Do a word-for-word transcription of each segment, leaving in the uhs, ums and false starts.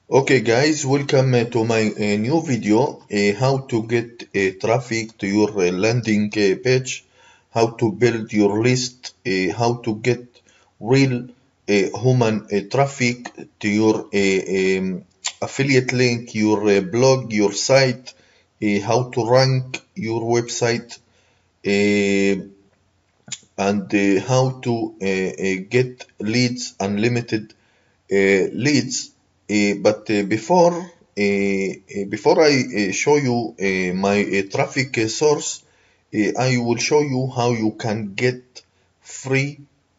Okay guys, welcome uh, to my uh, new video, uh, how to get uh, traffic to your uh, landing uh, page, how to build your list, uh, how to get real uh, human uh, traffic to your uh, um, affiliate link, your uh, blog, your site, uh, how to rank your website, uh, and uh, how to uh, uh, get leads, unlimited uh, leads. Uh, but uh, before uh, uh, before I uh, show you uh, my uh, traffic uh, source, uh, I will show you how you can get free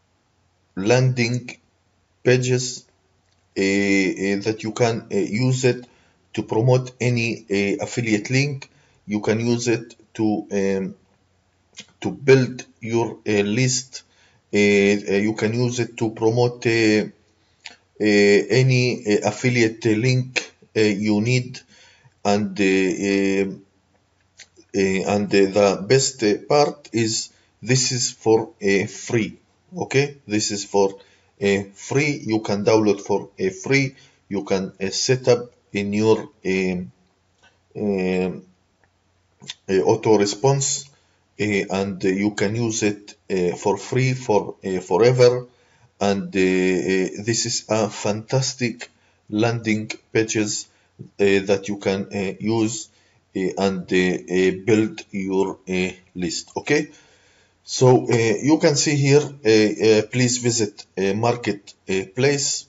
landing pages uh, uh, that you can uh, use it to promote any uh, affiliate link. You can use it to um, to build your uh, list. Uh, uh, you can use it to promote uh, uh, any uh, affiliate link uh, you need, and uh, uh, and uh, the best uh, part is this is for uh, free. Okay, this is for uh, free. You can download for uh, free. You can uh, set up in your um, um, uh, auto response, uh, and uh, you can use it uh, for free for uh, forever. And uh, uh, this is a fantastic landing pages uh, that you can uh, use uh, and uh, uh, build your uh, list. Okay, so uh, you can see here, uh, uh, please visit uh, marketplace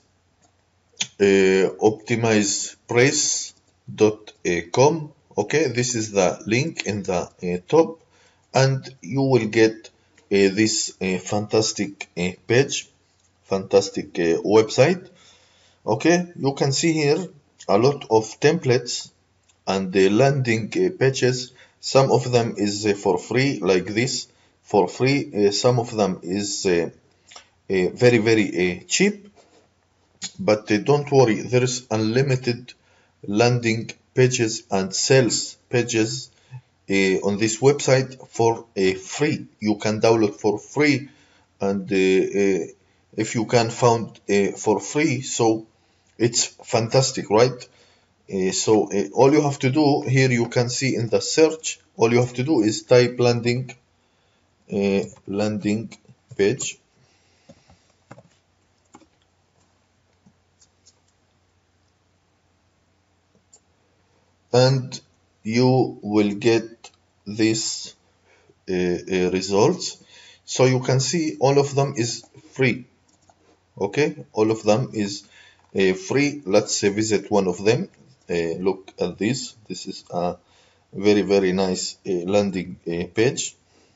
uh, optimize price dot com. Okay, this is the link in the uh, top, and you will get uh, this uh, fantastic uh, page, fantastic uh, website. Okay, you can see here a lot of templates and the landing uh, pages. Some of them is uh, for free, like this, for free. Uh, some of them is uh, uh, very very uh, cheap. But uh, don't worry, there is unlimited landing pages and sales pages uh, on this website for uh, free. You can download for free, and uh, uh, if you can found uh, for free, so it's fantastic, right? Uh, so uh, all you have to do here, you can see in the search, all you have to do is type landing uh, landing page, and you will get this uh, uh, results. So you can see all of them is free. Okay, all of them is uh, free. Let's uh, visit one of them. Uh, look at this. This is a very very nice uh, landing uh, page,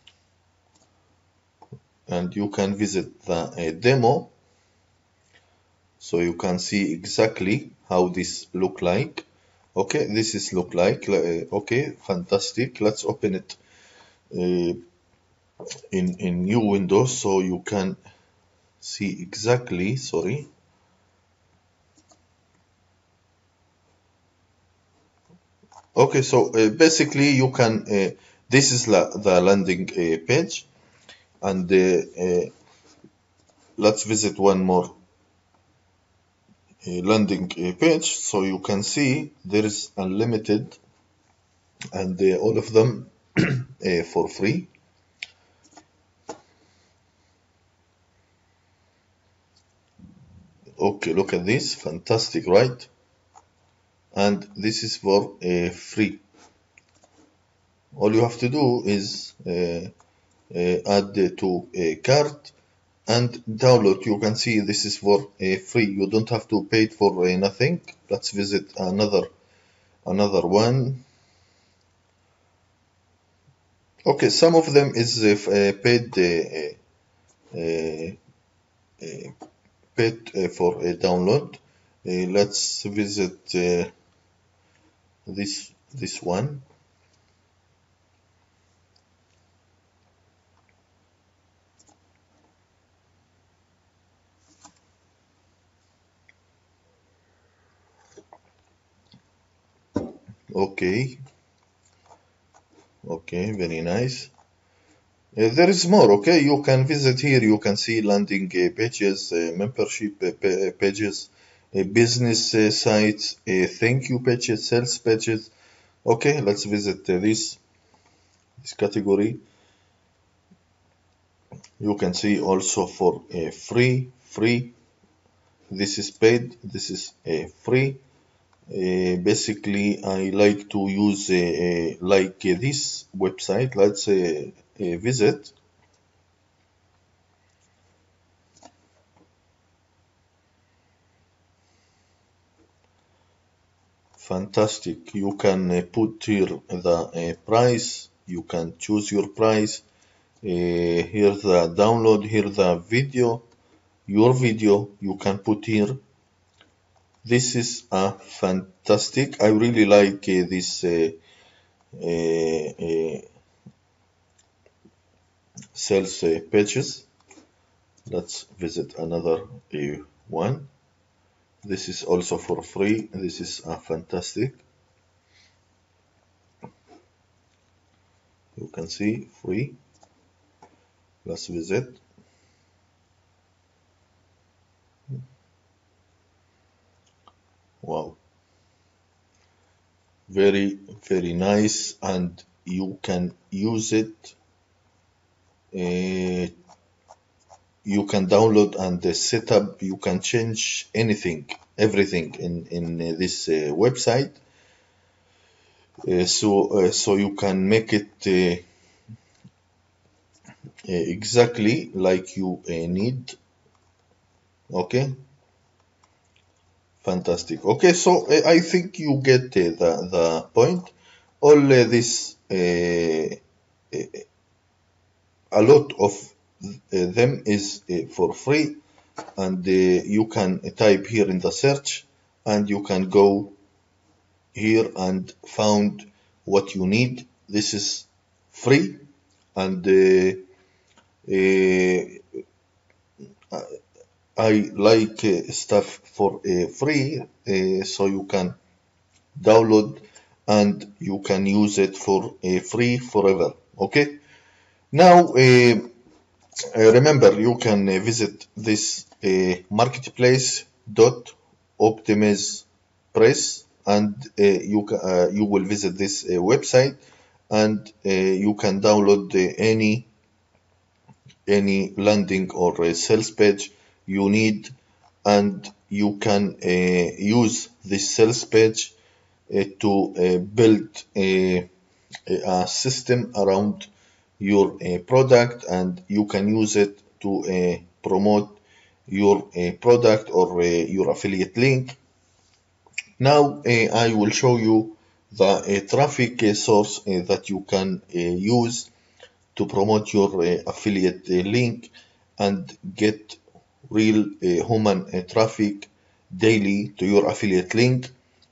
and you can visit the uh, demo, so you can see exactly how this look like. Okay, this is look like uh, okay, fantastic. Let's open it uh, in in new window so you can see exactly. Sorry. Okay, so uh, basically you can uh, this is la the landing uh, page, and uh, uh, let's visit one more uh, landing uh, page, so you can see there is unlimited, and uh, all of them uh, for free. Okay, look at this, fantastic, right? And this is for uh, free. All you have to do is uh, uh, add to a cart and download. You can see this is for uh, free. You don't have to pay for uh, nothing. Let's visit another another one. Okay, some of them is uh, uh, paid uh, uh, uh, paid uh, for a download. Uh, let's visit uh, this this one. Okay, okay, very nice. Uh, there is more. Okay, you can visit here. You can see landing uh, pages, uh, membership uh, pa- pages, uh, business uh, sites, uh, thank you pages, sales pages. Okay, let's visit uh, this this category. You can see also for uh, free, free. This is paid. This is uh, free. Uh, basically, I like to use uh, uh, like uh, this website. Let's uh, uh, visit. Fantastic. You can uh, put here the uh, price. You can choose your price. Uh, here the download. Here the video. Your video you can put here. This is a fantastic. I really like uh, this uh, uh, uh, sales uh, pages. Let's visit another uh, one. This is also for free. This is a fantastic. You can see free. Let's visit. Wow. Very, very nice, and you can use it. Uh, you can download and uh, set up. You can change anything, everything in in uh, this uh, website. Uh, so uh, so you can make it uh, uh, exactly like you uh, need. Okay, fantastic. Okay, so uh, I think you get uh, the the point. All uh, this uh, a lot of uh, them is uh, for free, and uh, you can type here in the search, and you can go here and found what you need. This is free, and uh, uh, I like uh, stuff for uh, free, uh, so you can download and you can use it for uh, free forever. Okay. Now, uh, uh, remember, you can uh, visit this uh, marketplace dot optimize press, and uh, you ca- uh, you will visit this uh, website, and uh, you can download uh, any any landing or a sales page you need, and you can uh, use this sales page uh, to uh, build a, a system around your uh, product, and you can use it to uh, promote your uh, product or uh, your affiliate link. Now uh, I will show you the uh, traffic uh, source uh, that you can uh, use to promote your uh, affiliate uh, link and get real uh, human uh, traffic daily to your affiliate link.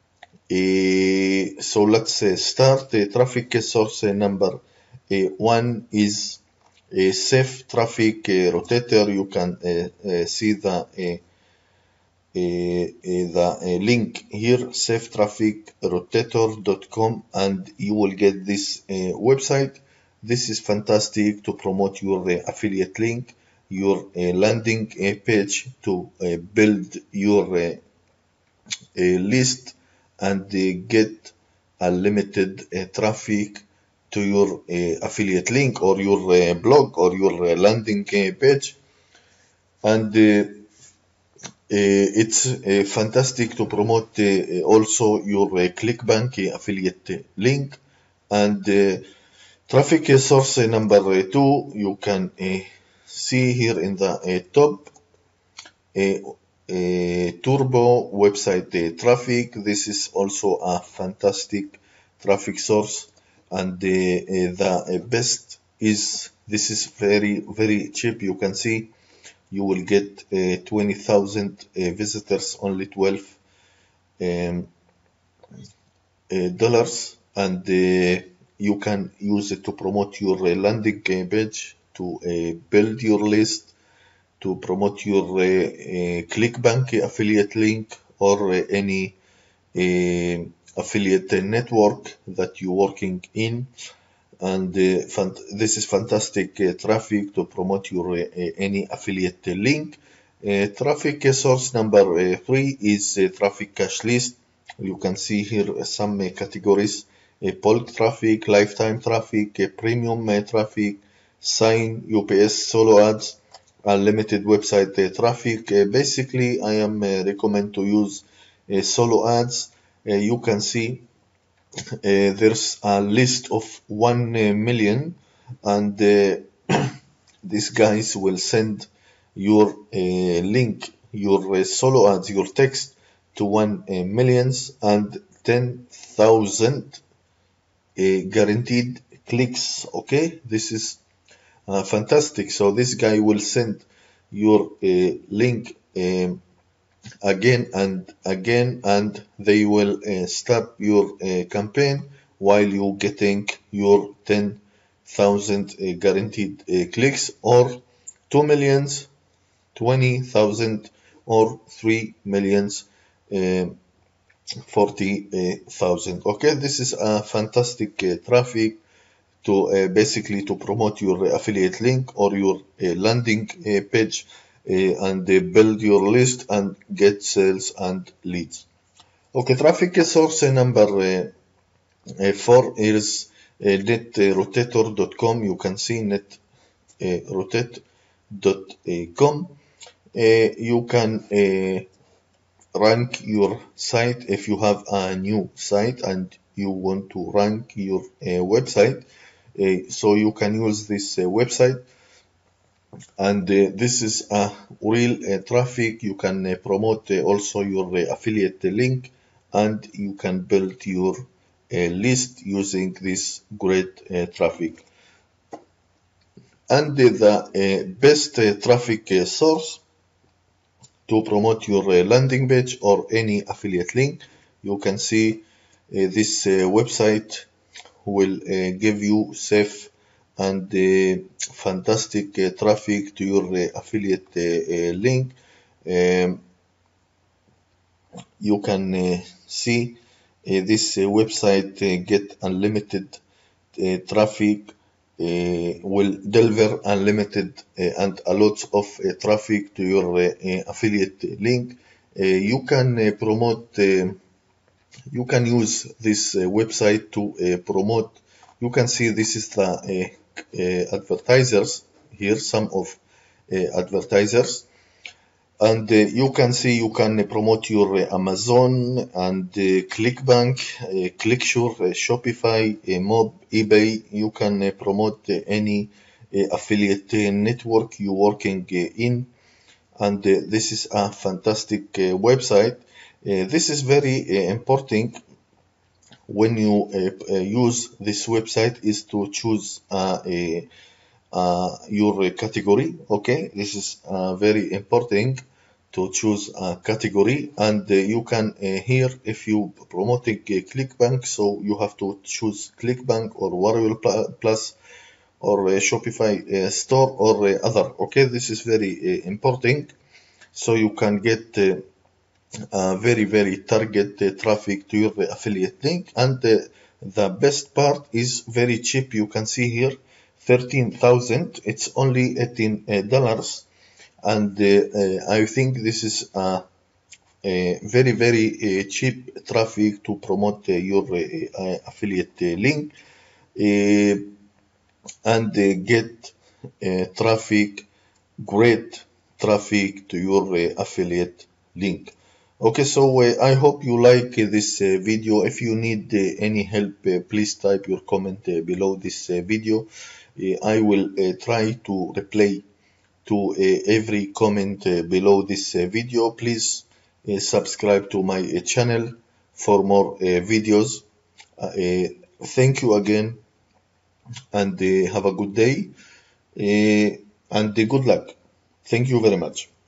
Uh, so let's uh, start. The traffic source uh, number uh, one is a safe traffic uh, rotator. You can uh, uh, see the uh, uh, the uh, link here, safe traffic rotator dot com, and you will get this uh, website. This is fantastic to promote your uh, affiliate link, your uh, landing uh, page, to uh, build your uh, uh, list and uh, get unlimited uh, traffic to your uh, affiliate link or your uh, blog or your uh, landing uh, page. And uh, uh, it's uh, fantastic to promote uh, also your uh, clickbank uh, affiliate link. And uh, traffic source number two, you can uh, see here in the uh, top, uh, uh, turbo website uh, traffic. This is also a fantastic traffic source, and uh, uh, the best is this is very very cheap. You can see you will get uh, twenty thousand uh, visitors, only twelve um, uh, dollars, and uh, you can use it to promote your uh, landing page, to uh, build your list, to promote your uh, uh, clickbank affiliate link, or uh, any uh, affiliate network that you're working in. And uh, this is fantastic uh, traffic to promote your uh, any affiliate link. Uh, traffic source number uh, three is uh, traffic cache list. You can see here some uh, categories: uh, bulk traffic, lifetime traffic, uh, premium uh, traffic, sign, U P S, solo ads, unlimited website uh, traffic. Uh, basically, I am uh, recommend to use uh, solo ads. Uh, you can see uh, there's a list of one uh, million, and uh, these guys will send your uh, link, your uh, solo ads, your text to one uh, millions and ten thousand uh, guaranteed clicks. Okay, this is uh, fantastic. So this guy will send your uh, link um, again and again, and they will uh, start your uh, campaign while you getting your ten thousand uh, guaranteed uh, clicks, or two millions, twenty thousand, or three millions, uh, forty thousand. Okay, this is a fantastic uh, traffic to uh, basically to promote your affiliate link or your uh, landing uh, page, uh, and uh, build your list and get sales and leads. Okay, traffic source number uh, uh, four is uh, net rotator dot com. You can see net rotate dot com. Uh, you can uh, rank your site if you have a new site and you want to rank your uh, website. Uh, so you can use this uh, website, and uh, this is a real uh, traffic. You can uh, promote uh, also your uh, affiliate link, and you can build your uh, list using this great uh, traffic. And uh, the uh, best uh, traffic uh, source to promote your uh, landing page or any affiliate link, you can see uh, this uh, website will uh, give you safe and uh, fantastic uh, traffic to your uh, affiliate uh, uh, link. Um, you can uh, see uh, this uh, website uh, get unlimited uh, traffic, uh, will deliver unlimited uh, and a lot of uh, traffic to your uh, uh, affiliate link. Uh, you can uh, promote, uh, you can use this uh, website to uh, promote. You can see this is the uh, uh, advertisers here, some of uh, advertisers. And uh, you can see you can uh, promote your uh, Amazon and uh, clickbank, uh, clicksure, uh, Shopify, uh, Mob, eBay. You can uh, promote uh, any uh, affiliate uh, network you're working uh, in, and uh, this is a fantastic uh, website. Uh, this is very uh, important when you uh, uh, use this website, is to choose uh, a, uh, your category. Okay, this is uh, very important to choose a category, and uh, you can uh, here, if you promoting uh, clickbank, so you have to choose clickbank or Warrior Plus or uh, Shopify uh, store or uh, other. Okay, this is very uh, important, so you can get uh, uh, very very target uh, traffic to your affiliate link. And uh, the best part is very cheap. You can see here thirteen thousand, it's only eighteen dollars, and uh, uh, I think this is a, a very very uh, cheap traffic to promote uh, your uh, affiliate uh, link uh, and uh, get uh, traffic, great traffic to your uh, affiliate link. Okay, so uh, I hope you like uh, this uh, video. If you need uh, any help, uh, please type your comment uh, below this uh, video. Uh, I will uh, try to reply to uh, every comment uh, below this uh, video. Please uh, subscribe to my uh, channel for more uh, videos. Uh, uh, thank you again, and uh, have a good day, uh, and uh, good luck. Thank you very much.